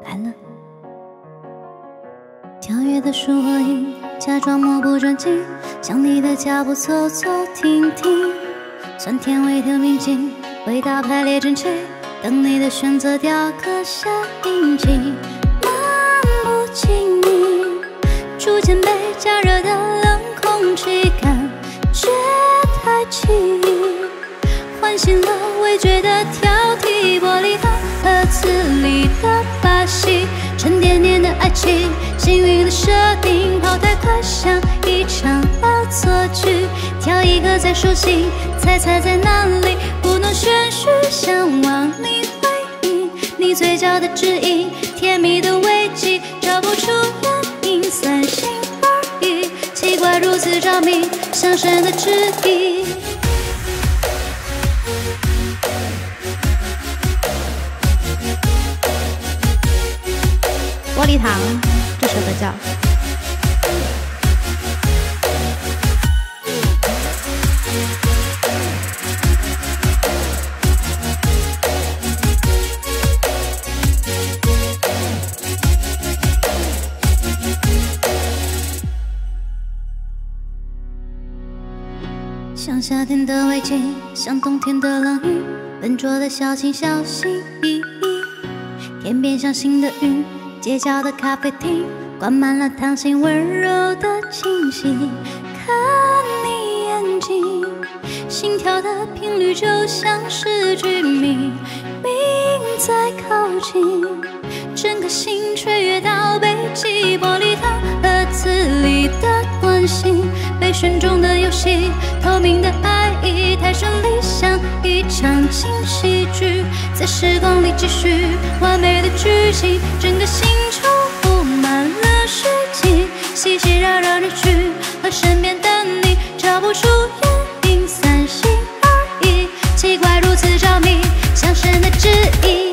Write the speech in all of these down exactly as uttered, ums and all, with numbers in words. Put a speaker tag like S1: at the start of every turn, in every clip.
S1: 完了。跳跃的树和影，假装目不转睛，向你的脚步走走停停。酸甜味的明镜，味道排列整齐，等你的选择雕刻下印记。漫不经意，逐渐被加热的冷空气感觉太奇异，唤醒了味觉的挑剔。玻璃糖盒子里的把戏，沉甸甸的爱情，幸运的设定，跑太快像一场恶作剧。挑一个再熟悉，猜猜在哪里？不能宣叙，想往你回忆，你嘴角的指引，甜蜜的危机，找不出原因，三心二意，奇怪如此着迷，像神的旨意。玻璃糖，这首歌叫。像夏天的围巾，像冬天的冷雨，笨拙的小情小心翼翼，天边像新的云，街角的咖啡厅，灌满了糖心温柔的气息。看你眼睛，心跳的频率就像是剧名，命在靠近，整个心雀跃到北极。玻璃糖盒子里的关心，被选中的游戏，透明的爱意，太顺理想一场轻喜剧，在时光里继续完美的剧情，整个星球布满了水晶，熙熙攘攘的去和身边的你，找不出原因，三心二意，奇怪如此着迷，像神的旨意。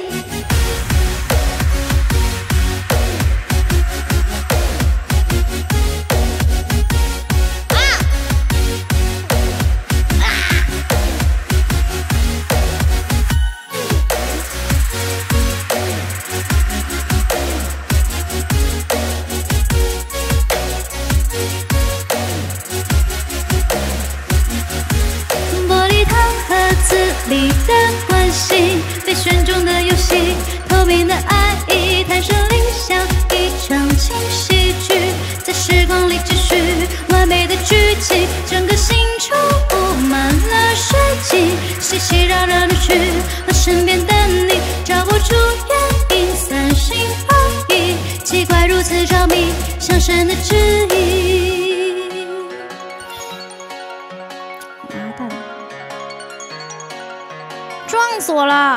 S1: 里的关系，被选中的游戏，透明的爱意，太顺理想一场轻喜剧，在时光里继续完美的剧情，整个星球布满了水晶，熙熙攘攘的去和身边的你，找不出原因，三心二意，奇怪如此着迷，像神的旨意。撞死我了！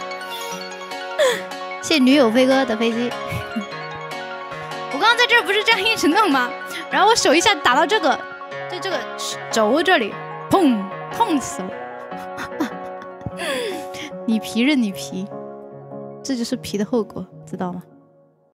S1: 谢女友飞哥的飞机。我刚刚在这儿不是这样一直弄吗？然后我手一下打到这个，就这个轴这里，砰，痛死了！你皮任你皮，这就是皮的后果，知道吗？